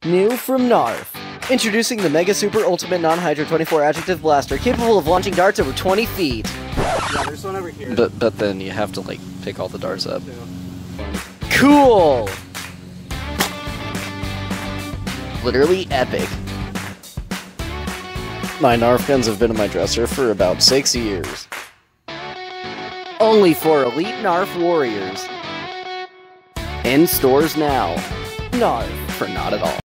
New from NARF. Introducing the Mega Super Ultimate Non-Hydro 24 Adjective Blaster, capable of launching darts over 20 feet. Yeah, there's one over here. But then you have to, like, pick all the darts up. Cool! Literally epic. My NARF guns have been in my dresser for about 6 years. Only for elite NARF warriors. In stores now. NARF. For not at all.